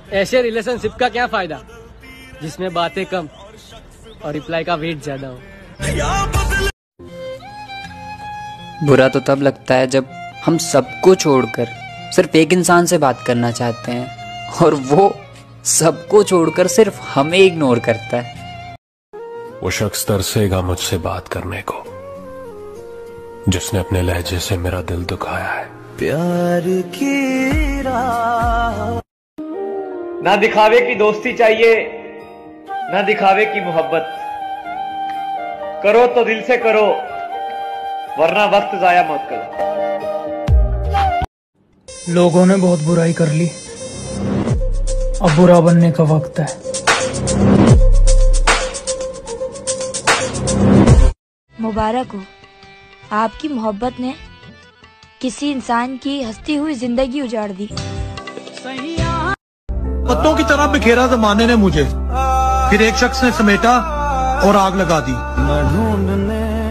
ऐसे रिलेशनशिप का क्या फायदा जिसमें बातें कम और रिप्लाई का वेट ज्यादा हो। बुरा तो तब लगता है जब हम सबको छोड़कर सिर्फ एक इंसान से बात करना चाहते हैं और वो सबको छोड़कर सिर्फ हमें इग्नोर करता है। वो शख्स तरसेगा मुझसे बात करने को जिसने अपने लहजे से मेरा दिल दुखाया है। प्यार की राह ना दिखावे की दोस्ती चाहिए, ना दिखावे की मोहब्बत। करो तो दिल से करो, वरना वक्त जाया मत करो। लोगों ने बहुत बुराई कर ली, अब बुरा बनने का वक्त है। मुबारक हो, आपकी मोहब्बत ने किसी इंसान की हंसती हुई जिंदगी उजाड़ दी। पत्तों की तरह बिखेरा जमाने ने मुझे, फिर एक शख्स ने समेटा और आग लगा दी।